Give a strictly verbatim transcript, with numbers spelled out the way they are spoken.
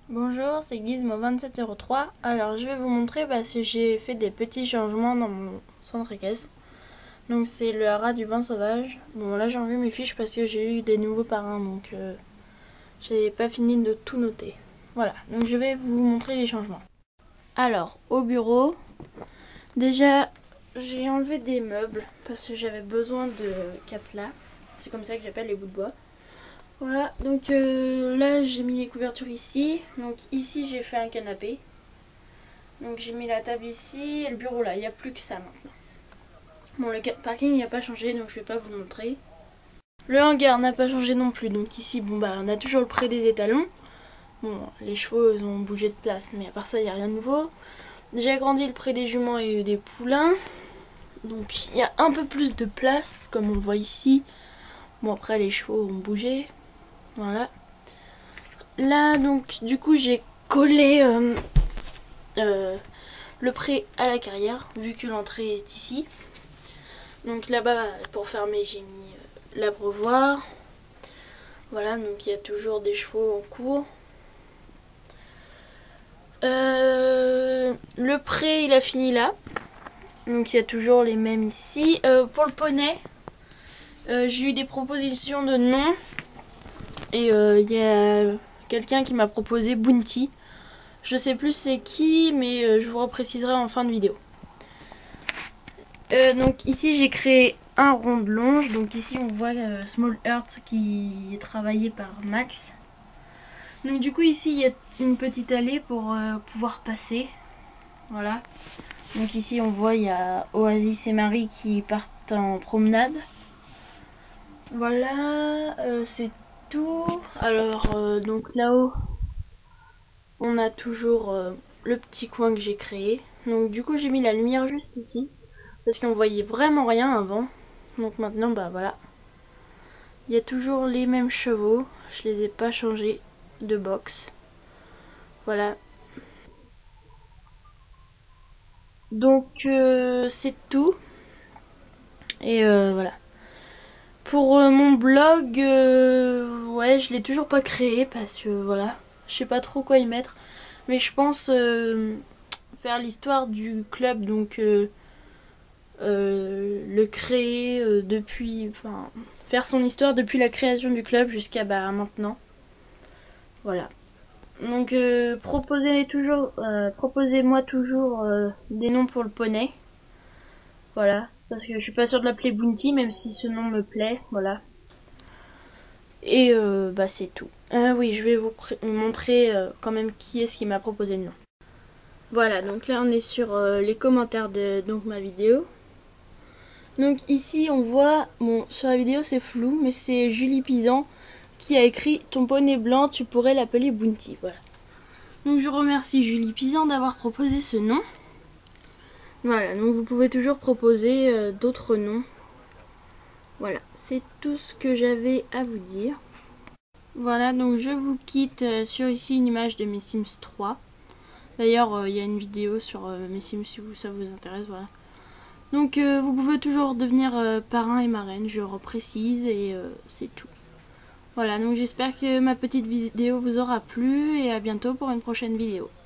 Bonjour, c'est Gizmo vingt-sept zéro trois. Alors je vais vous montrer parce que j'ai fait des petits changements dans mon centre équestre. Donc c'est le haras du vent sauvage. Bon là j'ai enlevé mes fiches parce que j'ai eu des nouveaux parrains, donc euh, j'ai pas fini de tout noter. Voilà, donc je vais vous montrer les changements. Alors au bureau, déjà j'ai enlevé des meubles parce que j'avais besoin de caplas. C'est comme ça que j'appelle les bouts de bois. Voilà, donc euh, là j'ai mis les couvertures ici. Donc ici j'ai fait un canapé. Donc j'ai mis la table ici et le bureau là, il n'y a plus que ça maintenant. Bon, le parking il n'a pas changé, donc je vais pas vous montrer. Le hangar n'a pas changé non plus, donc ici bon bah on a toujours le pré des étalons. Bon, les chevaux ils ont bougé de place, mais à part ça il n'y a rien de nouveau. J'ai agrandi le pré des juments et des poulains. Donc il y a un peu plus de place, comme on le voit ici. Bon après les chevaux ont bougé. Voilà. Là donc du coup j'ai collé euh, euh, le pré à la carrière vu que l'entrée est ici. Donc là-bas pour fermer j'ai mis euh, l'abreuvoir. Voilà, donc il y a toujours des chevaux en cours. Euh, le pré il a fini là. Donc il y a toujours les mêmes ici. Euh, pour le poney, euh, j'ai eu des propositions de noms. Et il euh, y a quelqu'un qui m'a proposé Bounty. Je sais plus c'est qui, mais euh, je vous repréciserai en fin de vidéo. Euh, donc ici j'ai créé un rond de longe. Donc ici on voit euh, Small Earth qui est travaillé par Max. Donc du coup ici il y a une petite allée pour euh, pouvoir passer. Voilà. Donc ici on voit il y a Oasis et Marie qui partent en promenade. Voilà, euh, c'est tout. Alors euh, donc là-haut on a toujours euh, le petit coin que j'ai créé. Donc du coup j'ai mis la lumière juste ici. Parce qu'on voyait vraiment rien avant. Donc maintenant bah voilà. Il y a toujours les mêmes chevaux. Je les ai pas changés de box. Voilà. Donc euh, c'est tout. Et euh, voilà. Pour euh, mon blog, euh, ouais je l'ai toujours pas créé parce que voilà. Je sais pas trop quoi y mettre. Mais je pense euh, faire l'histoire du club. Donc euh, euh, le créer euh, depuis... Enfin faire son histoire depuis la création du club jusqu'à bah, maintenant. Voilà. Donc euh, proposez toujours, euh, proposez-moi toujours euh, des noms pour le poney. Voilà, parce que je suis pas sûre de l'appeler Bounty, même si ce nom me plaît. Voilà. Et euh, bah c'est tout. Euh, oui, je vais vous montrer euh, quand même qui est-ce qui m'a proposé le nom. Voilà, donc là on est sur euh, les commentaires de donc ma vidéo. Donc ici on voit, bon sur la vidéo c'est flou, mais c'est Julie Pisan qui a écrit « Ton poney blanc, tu pourrais l'appeler Bounty ». Voilà. Donc je remercie Julie Pisan d'avoir proposé ce nom. Voilà, donc vous pouvez toujours proposer euh, d'autres noms. Voilà, c'est tout ce que j'avais à vous dire. Voilà, donc je vous quitte euh, sur ici une image de mes Sims trois. D'ailleurs, il euh, y a une vidéo sur euh, mes Sims si vous, ça vous intéresse, voilà. Donc euh, vous pouvez toujours devenir euh, parrain et marraine, je reprécise, et euh, c'est tout. Voilà, donc j'espère que ma petite vidéo vous aura plu, et à bientôt pour une prochaine vidéo.